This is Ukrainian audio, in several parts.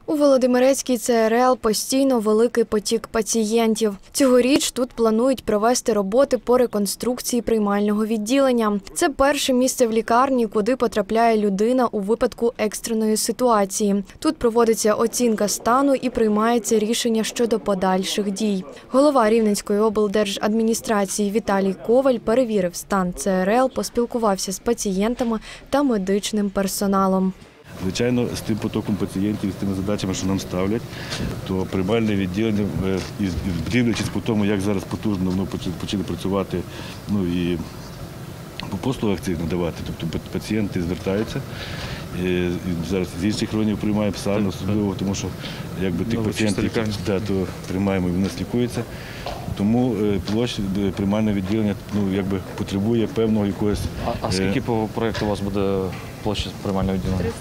У Володимирецькій ЦРЛ постійно великий потік пацієнтів. Цьогоріч тут планують провести роботи по реконструкції приймального відділення. Це перше місце в лікарні, куди потрапляє людина у випадку екстреної ситуації. Тут проводиться оцінка стану і приймається рішення щодо подальших дій. Голова Рівненської облдержадміністрації Віталій Коваль перевірив стан ЦРЛ, поспілкувався з пацієнтами та медичним персоналом. Звичайно, з тим потоком пацієнтів, з тими задачами, що нам ставлять, то приймальне відділення, дивлячись по тому, як зараз потужно воно почали працювати, і по послугах цих надавати, тобто пацієнти звертаються. Зараз з інших районів приймаємо спеціально, особливо, тому що тих пацієнтів, які приймаємо, вони нас лікуються. Тому площа приймальне відділення потребує певного якогось… А скільки по проєкту у вас буде площа приймального відділення?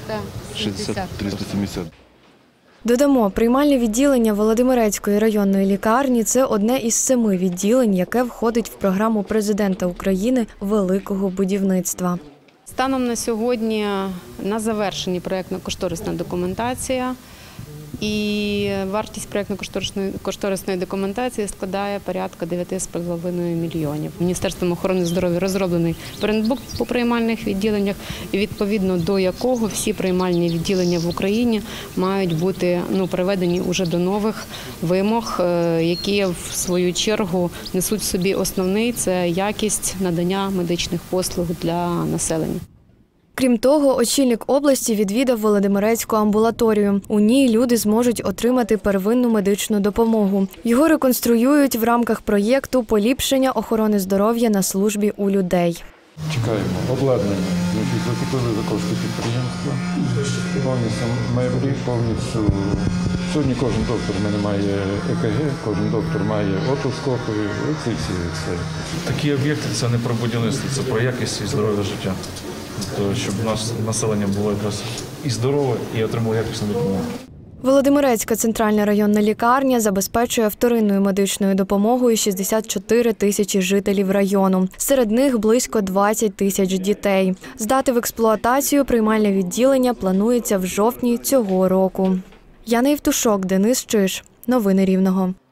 370. Додамо, приймальне відділення Володимирецької районної лікарні – це одне із 7 відділень, яке входить в програму президента України «Великого будівництва». Станом на сьогодні на завершенні проєктно-кошторисна документація, і вартість проєктно-кошторисної документації складає порядка 9,5 мільйонів. Міністерством охорони здоров'я розроблений брендбук по приймальних відділеннях, відповідно до якого всі приймальні відділення в Україні мають бути приведені уже до нових вимог, які в свою чергу несуть в собі основний – це якість надання медичних послуг для населення. Крім того, очільник області відвідав Володимирецьку амбулаторію. У ній люди зможуть отримати первинну медичну допомогу. Його реконструюють в рамках проєкту «Поліпшення охорони здоров'я на службі у людей». Чекаємо обладнання. Закупили за кошти підприємства. Повністю меблі, повністю. Сьогодні кожен доктор в мене має ЕКГ, кожен доктор має отоскопи. Такі об'єкти – це не про будівництво, це про якість і здоров'я життя. Тобто, щоб наше населення було якраз і здорове, і отримало якісну допомогу. Володимирецька центральна районна лікарня забезпечує вторинною медичною допомогою 64 тисячі жителів району. Серед них близько 20 тисяч дітей. Здати в експлуатацію приймальне відділення планується в жовтні цього року. Яна Євтушок, Денис Чиж. Новини Рівного.